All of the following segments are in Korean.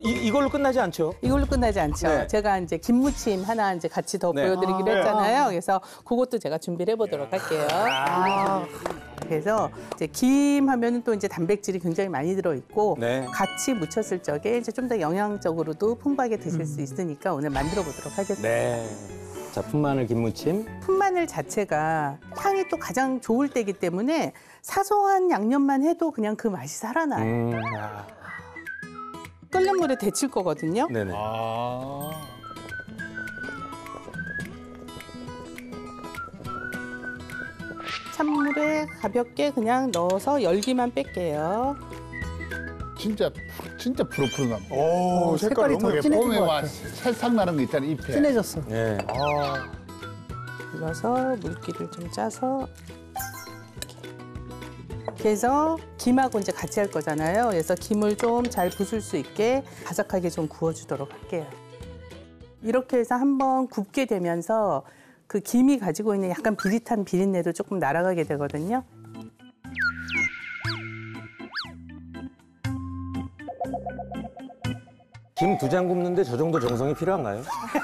이걸로 끝나지 않죠? 이걸로 끝나지 않죠. 네. 제가 이제 김무침 하나 이제 같이 더 네. 보여드리기로 했잖아요. 그래서 그것도 제가 준비를 해보도록 할게요. 그래서 이제 김 하면은 또 이제 단백질이 굉장히 많이 들어있고 네. 같이 무쳤을 적에 이제 좀 더 영양적으로도 풍부하게 드실 수 있으니까 오늘 만들어 보도록 하겠습니다. 네. 자, 푼마늘 김무침. 푼마늘 자체가 향이 또 가장 좋을 때이기 때문에 사소한 양념만 해도 그냥 그 맛이 살아나요. 끓는 물에 데칠 거거든요. 네네. 찬물에 가볍게 그냥 넣어서 열기만 뺄게요. 진짜 푸릇푸릇합니다. 오, 색깔이 더 진해진 봄에 것 와 같아. 살짝 나는 거 있잖아, 잎에. 진해졌어. 네. 눌러서 물기를 좀 짜서 이렇게 해서 김하고 이제 같이 할 거잖아요. 그래서 김을 좀 잘 부술 수 있게 바삭하게 좀 구워주도록 할게요. 이렇게 해서 한번 굽게 되면서 그 김이 가지고 있는 약간 비릿한 비린내도 조금 날아가게 되거든요. 김 2장 굽는데 저 정도 정성이 필요한가요?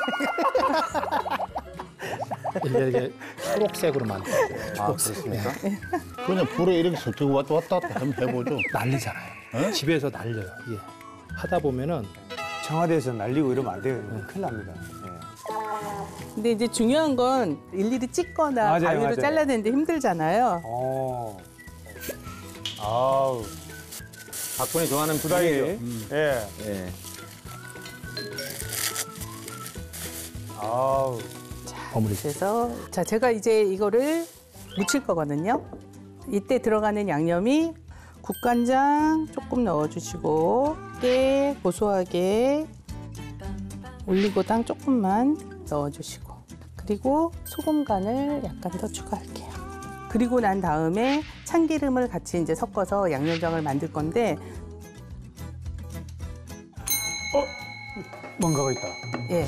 이게 초록색으로 만들어요. 아, 그렇습니까? 그냥 불에 이렇게 섞이고 왔다 갔다 한번 해보죠. 난리잖아요. 집에서 날려요. 이게 하다 보면은 청와대에서 날리고 이러면 안 돼요. 큰일 납니다. 근데 이제 중요한 건 일일이 찍거나 맞아요, 가위로 맞아요. 잘라내는데 힘들잖아요. 아우, 박군이 좋아하는 부다이죠. 부다이죠. 예. 예. 아우. 버무리. 그래서 자 제가 이제 이거를 무칠 거거든요. 이때 들어가는 양념이 국간장 조금 넣어주시고 깨 고소하게 올리고당 조금만 넣어주시고 그리고 소금 간을 약간 더 추가할게요. 그리고 난 다음에 참기름을 같이 이제 섞어서 양념장을 만들 건데 뭔가가 있다. 예.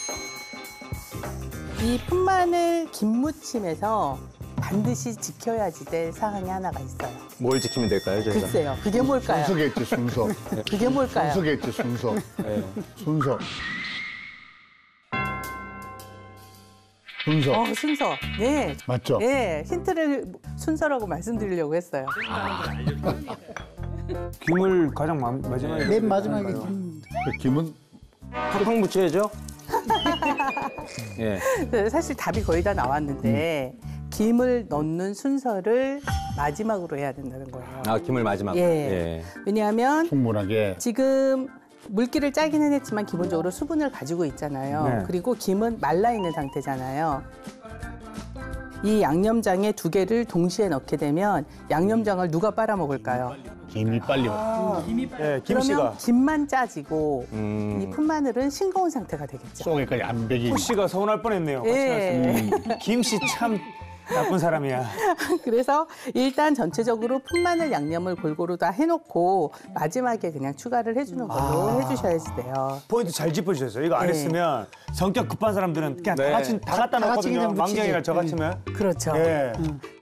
이 푼마늘 김무침에서 반드시 지켜야지 될 사항이 하나가 있어요. 뭘 지키면 될까요, 저희가? 글쎄요. 그게 뭘까요? 순서겠지, 순서. 그게 뭘까요? 순서겠지, 순서. 네. 순서. 순서. 순서. 네. 맞죠? 네. 힌트를 순서라고 말씀드리려고 했어요. 김을 가장 마지막에. 맨 마지막에 그 김은 팍팍 묻혀야죠? 예. 사실 답이 거의 다 나왔는데 김을 넣는 순서를 마지막으로 해야 된다는 거예요. 아, 김을 마지막으로. 예. 왜냐하면 충분하게. 지금 물기를 짜기는 했지만 기본적으로 수분을 가지고 있잖아요. 네. 그리고 김은 말라 있는 상태잖아요. 이 양념장에 2개를 동시에 넣게 되면 양념장을 누가 빨아먹을까요? 김이 빨리 와. 예, 그러면 김씨가. 김만 짜지고 이 푼마늘은 싱거운 상태가 되겠죠. 속에까지 안 배기. 호씨가 서운할 뻔했네요. 예. 김씨 참 나쁜 사람이야. 그래서 일단 전체적으로 푼마늘 양념을 골고루 다 해놓고 마지막에 그냥 추가를 해주는 걸로 해주셔야지 돼요. 포인트 잘 짚어주셨어요. 이거 안 네. 했으면 성격 급한 사람들은 그냥 네. 다 갖다 다 같이 놓거든요. 그냥 묻히지. 망경이나 저 같으면. 그렇죠. 예.